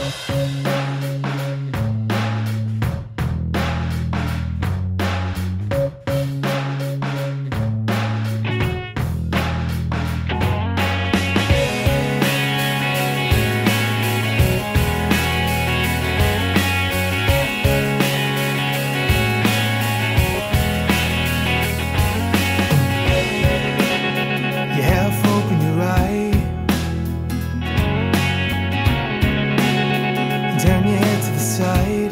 Turn your head to the side.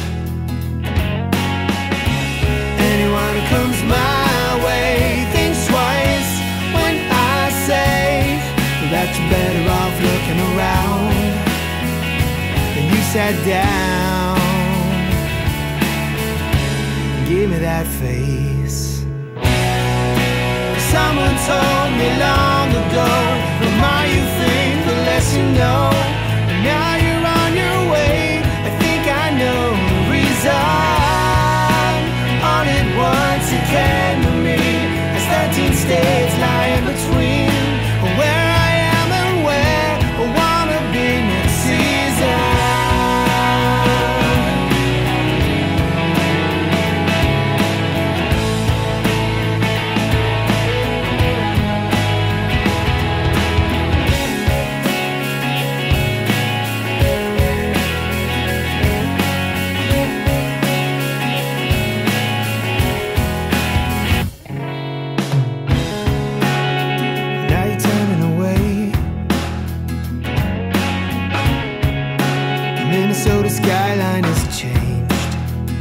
Anyone who comes my way thinks twice when I say that you're better off looking around than you sat down. Give me that face. Someone told me long ago, the more you think, the less you know. And now you're on your way. I think I know the reason. All at once it came to me, as 13 states lie in between where I am and where I wanna be next season. Minnesota skyline has changed.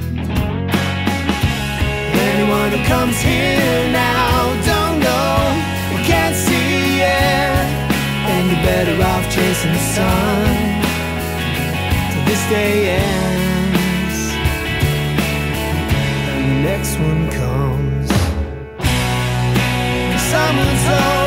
Anyone who comes here now don't know or can't see it, and you're better off chasing the sun till this day ends and the next one comes. Someone told